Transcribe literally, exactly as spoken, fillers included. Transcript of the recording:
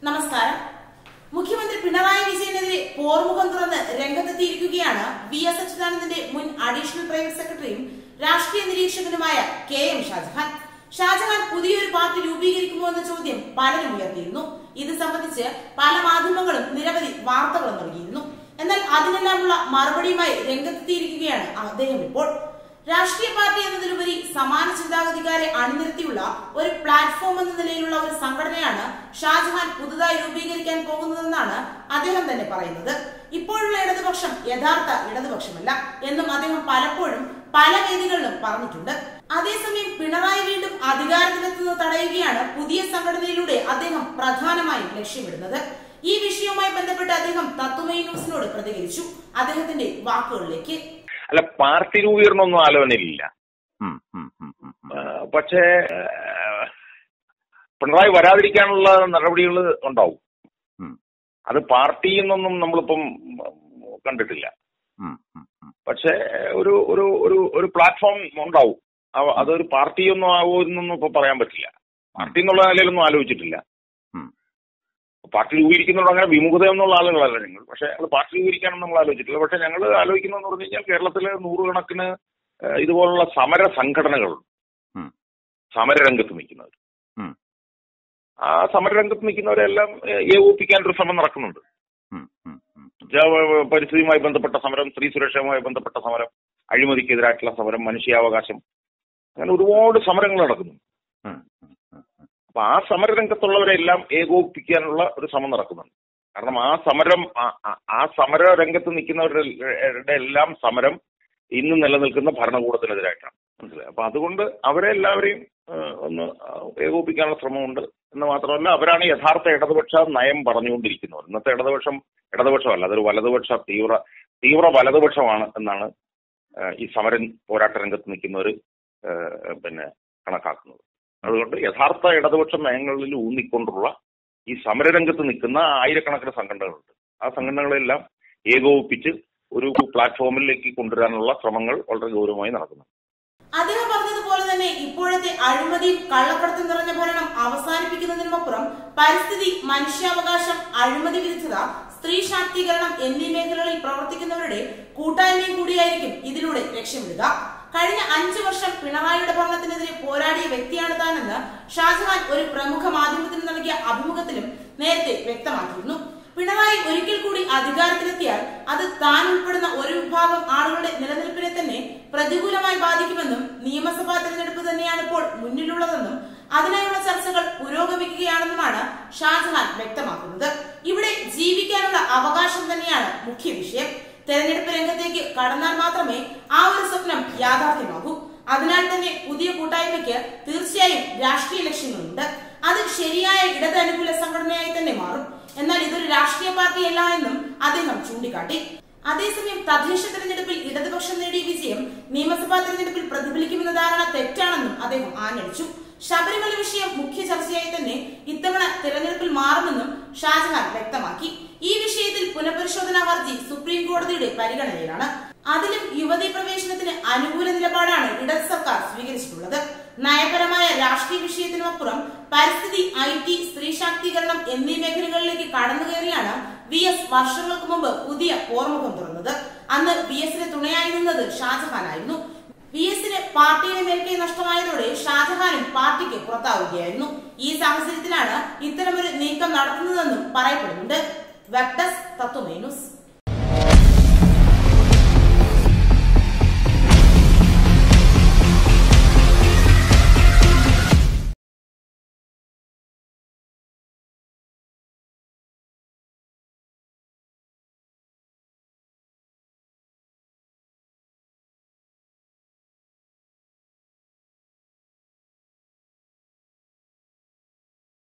നമസ്കാരം. മുഖ്യമന്ത്രി പിണറായി വിജയനെതിരെ പോർമുഖം തുറന്ന് രംഗത്തെത്തിയിരിക്കുകയാണ് വി എസ് അച്യുതാനന്ദന്റെ മുൻ അഡീഷണൽ പ്രൈവറ്റ് സെക്രട്ടറിയും രാഷ്ട്രീയ നിരീക്ഷകനുമായ കെ എം ഷാജഹാൻ. ഷാജഹാൻ പുതിയൊരു പാർട്ടി രൂപീകരിക്കുമോ എന്ന ചോദ്യം പലരും ഉയർത്തിയിരുന്നു. ഇത് സംബന്ധിച്ച് പല മാധ്യമങ്ങളും നിരവധി വാർത്തകൾ നൽകിയിരുന്നു. എന്നാൽ അതിനെല്ലാമുള്ള മറുപടിയുമായി രംഗത്തെത്തിയിരിക്കുകയാണ് അദ്ദേഹം ഇപ്പോൾ. രാഷ്ട്രീയ പാർട്ടി എന്നതിലുപരി സമാന ചിന്താഗതിക്കാരെ അണിനിരത്തിയുള്ള ഒരു പ്ലാറ്റ്ഫോം എന്ന നിലയിലുള്ള ഒരു സംഘടനയാണ് ഷാജഹാൻ പുതുതായി രൂപീകരിക്കാൻ പോകുന്നതെന്നാണ് അദ്ദേഹം തന്നെ പറയുന്നത്. ഇപ്പോഴുള്ള ഇടതുപക്ഷം യഥാർത്ഥ ഇടതുപക്ഷമല്ല എന്നും അദ്ദേഹം പലപ്പോഴും പല വേദികളിലും പറഞ്ഞിട്ടുണ്ട്. അതേസമയം പിണറായി വീണ്ടും അധികാരത്തിലെത്തുന്നത് തടയുകയാണ് പുതിയ സംഘടനയിലൂടെ അദ്ദേഹം പ്രധാനമായും ലക്ഷ്യമിടുന്നത്. ഈ വിഷയവുമായി ബന്ധപ്പെട്ട് അദ്ദേഹം തത്വമയി ന്യൂസിനോട് പ്രതികരിച്ചു. അദ്ദേഹത്തിന്റെ വാക്കുകളിലേക്ക്. അല്ല, പാർട്ടി രൂപീകരണമൊന്നും ആലോചനയിലില്ല. പക്ഷേ പിണറായി വരാതിരിക്കാനുള്ള നടപടികൾ ഉണ്ടാവും. അത് പാർട്ടിയിൽ നിന്നൊന്നും നമ്മളിപ്പം കണ്ടിട്ടില്ല. പക്ഷേ ഒരു ഒരു ഒരു ഒരു പ്ലാറ്റ്ഫോം ഉണ്ടാവും. അതൊരു പാർട്ടിയൊന്നും ആവുമെന്നൊന്നും ഇപ്പൊ പറയാൻ പറ്റില്ല. പാർട്ടി എന്നുള്ള നിലയിലൊന്നും ആലോചിച്ചിട്ടില്ല. പാർട്ടി രൂപീകരിക്കുന്നുള്ള അങ്ങനെ വിമുഖത എന്നുള്ള ആളുകളല്ല ഞങ്ങൾ. പക്ഷെ അത് പാർട്ടി രൂപീകരിക്കാനും നമ്മൾ ആലോചിച്ചിട്ടില്ല. പക്ഷെ ഞങ്ങൾ ആലോചിക്കുന്നതെന്ന് പറഞ്ഞു കഴിഞ്ഞാൽ കേരളത്തിലെ നൂറുകണക്കിന് ഇതുപോലുള്ള സമര സംഘടനകളുണ്ട്, സമരരംഗത്ത് നിൽക്കുന്നവർ. ആ സമരരംഗത്ത് നിൽക്കുന്നവരെല്ലാം ഏകോപിപ്പിക്കാനൊരു ശ്രമം നടക്കുന്നുണ്ട്. പരിസ്ഥിതിയുമായി ബന്ധപ്പെട്ട സമരം, സ്ത്രീ സുരക്ഷയുമായി ബന്ധപ്പെട്ട സമരം, അഴിമതിക്കെതിരായിട്ടുള്ള സമരം, മനുഷ്യാവകാശം, അങ്ങനെ ഒരുപാട് സമരങ്ങൾ നടക്കുന്നു. അപ്പൊ ആ സമരരംഗത്തുള്ളവരെല്ലാം ഏകോപിപ്പിക്കാനുള്ള ഒരു ശ്രമം നടക്കുന്നുണ്ട്. കാരണം ആ സമരം ആ സമര രംഗത്ത് നിൽക്കുന്നവരുടെ എല്ലാം സമരം ഇന്ന് നിലനിൽക്കുന്ന ഭരണകൂടത്തിനെതിരായിട്ടാണ്. മനസ്സിലായി. അപ്പൊ അതുകൊണ്ട് അവരെ എല്ലാവരെയും ഒന്ന് ഏകോപിപ്പിക്കാനുള്ള ശ്രമമുണ്ട് എന്ന് മാത്രമല്ല, അവരാണ് യഥാർത്ഥ ഇടതുപക്ഷ നയം പറഞ്ഞുകൊണ്ടിരിക്കുന്നവർ. ഇന്നത്തെ ഇടതുപക്ഷം ഇടതുപക്ഷമല്ല, അതൊരു വലതുപക്ഷ തീവ്ര തീവ്ര വലതുപക്ഷമാണ് എന്നാണ് ഈ സമര പോരാട്ട രംഗത്ത് നിൽക്കുന്നവർ പിന്നെ കണക്കാക്കുന്നത്. അതുകൊണ്ട് യഥാർത്ഥ ഇടതുപക്ഷ നയങ്ങളിൽ ഊന്നിക്കൊണ്ടുള്ള ഈ സമരരംഗത്ത് നിൽക്കുന്ന ആയിരക്കണക്കിന് സംഘടനകളുണ്ട്. ആ സംഘടനകളെല്ലാം ഏകോപിപ്പിച്ച് ഒരു പ്ലാറ്റ്ഫോമിലേക്ക് കൊണ്ടുവരാനുള്ള ശ്രമങ്ങൾ വളരെ ഗൗരവമായി നടക്കുന്നു. അദ്ദേഹം പറഞ്ഞതുപോലെ തന്നെ ഇപ്പോഴത്തെ അഴിമതിയും കള്ളക്കടത്തും നിറഞ്ഞ ഭരണം അവസാനിപ്പിക്കുന്നതിനുമപ്പുറം പരിസ്ഥിതി, മനുഷ്യാവകാശം, അഴിമതി വിരുദ്ധത, സ്ത്രീ ശാക്തീകരണം എന്നീ മേഖലകളിൽ പ്രവർത്തിക്കുന്നവരുടെ കൂട്ടായ്മയും കൂടിയായിരിക്കും ഇതിലൂടെ ലക്ഷ്യമിടുക. കഴിഞ്ഞ അഞ്ചു വർഷം പിണറായിയുടെ ഭരണത്തിനെതിരെ പോരാടിയ വ്യക്തിയാണ് താനെന്ന് ഷാജഹാൻ ഒരു പ്രമുഖ മാധ്യമത്തിന് നൽകിയ അഭിമുഖത്തിലും നേരത്തെ വ്യക്തമാക്കിയിരുന്നു. പിണറായി ഒരിക്കൽ കൂടി അധികാരത്തിലെത്തിയാൽ അത് താൻ ഉൾപ്പെടുന്ന ഒരു വിഭാഗം ആളുകളുടെ നിലനിൽപ്പിനെ തന്നെ പ്രതികൂലമായി ബാധിക്കുമെന്നും നിയമസഭാ തെരഞ്ഞെടുപ്പ് തന്നെയാണ് ഇപ്പോൾ മുന്നിലുള്ളതെന്നും അതിനായുള്ള ചർച്ചകൾ പുരോഗമിക്കുകയാണെന്നുമാണ് ഷാജഹാൻ വ്യക്തമാക്കുന്നത്. ഇവിടെ ജീവിക്കാനുള്ള അവകാശം തന്നെയാണ് മുഖ്യ വിഷയം. തെരഞ്ഞെടുപ്പ് രംഗത്തേക്ക് കടന്നാൽ മാത്രമേ ആ ഒരു സ്വപ്നം യാഥാർത്ഥ്യമാകൂ. അതിനാൽ തന്നെ പുതിയ കൂട്ടായ്മയ്ക്ക് തീർച്ചയായും രാഷ്ട്രീയ ലക്ഷ്യങ്ങളുണ്ട്. അത് ശരിയായ ഇടത് അനുകൂല സംഘടനയായി തന്നെ മാറും. എന്നാൽ ഇതൊരു രാഷ്ട്രീയ പാർട്ടിയല്ല എന്നും അദ്ദേഹം ചൂണ്ടിക്കാട്ടി. അതേസമയം തദ്ദേശ തെരഞ്ഞെടുപ്പിൽ ഇടതുപക്ഷം നേടിയ വിജയം നിയമസഭാ തെരഞ്ഞെടുപ്പിൽ പ്രതിഫലിക്കുമെന്ന ധാരണ തെറ്റാണെന്നും അദ്ദേഹം ആഞ്ഞടിച്ചു. ശബരിമല വിഷയം മുഖ്യ ചർച്ചയായി തന്നെ ഇത്തവണ തെരഞ്ഞെടുപ്പിൽ മാറുമെന്നും ഷാജഹാൻ വ്യക്തമാക്കി. ഈ വിഷയത്തിൽ പുനഃപരിശോധനാ ഹർജി സുപ്രീം കോടതിയുടെ പരിഗണനയിലാണ്. അതിലും യുവതീ പ്രവേശനത്തിന് അനുകൂല നിലപാടാണ് ഇടത് സർക്കാർ സ്വീകരിച്ചിട്ടുള്ളത്. നയപരമായ രാഷ്ട്രീയ വിഷയത്തിനുമപ്പുറം പരിസ്ഥിതി, ഐ ടി, സ്ത്രീ ശാക്തീകരണം എന്നീ മേഖലകളിലേക്ക് കടന്നു കയറിയാണ് വി എസ് വർഷങ്ങൾക്ക് മുമ്പ് പുതിയ പോർമുഖം തുറന്നത്. അന്ന് വി എസിന് തുണയായി നിന്നത് ഷാജഹാനായിരുന്നു. വി എസിന് പാർട്ടിയുടെ മേൽക്കൈ നഷ്ടമായതോടെ ഷാജഹാനും പാർട്ടിക്ക് പുറത്താവുകയായിരുന്നു. ഈ സാഹചര്യത്തിലാണ് ഇത്തരമൊരു നീക്കം നടത്തുന്നതെന്നും പറയപ്പെടുന്നുണ്ട്. Web desk Tatwamayi news.